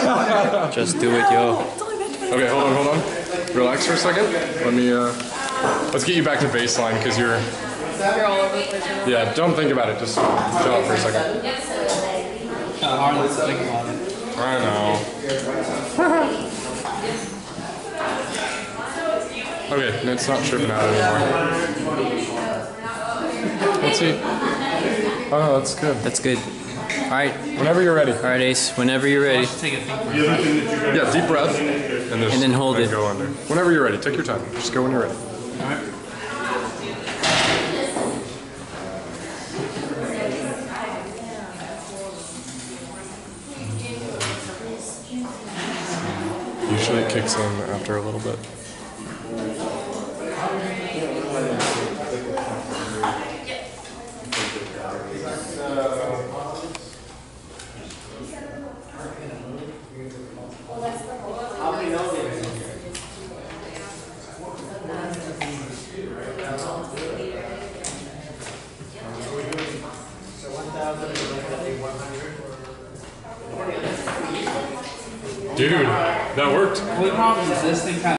Just do it, yo. Okay, hold on. Relax for a second. Let me, let's get you back to baseline because you're all over the place. yeah, don't think about it. Just chill out for a second. Hardly think about it. I know. Okay, it's not tripping out anymore. Let's see. Oh, that's good. That's good. Alright. Whenever you're ready. Alright, Ace. Whenever you're ready. Take a deep breath. Yeah, deep breath. And then hold it. Go under. Whenever you're ready. Take your time. Just go when you're ready. Alright. Usually it kicks in after a little bit. Dude, that worked. Well, the problem is this thing kind of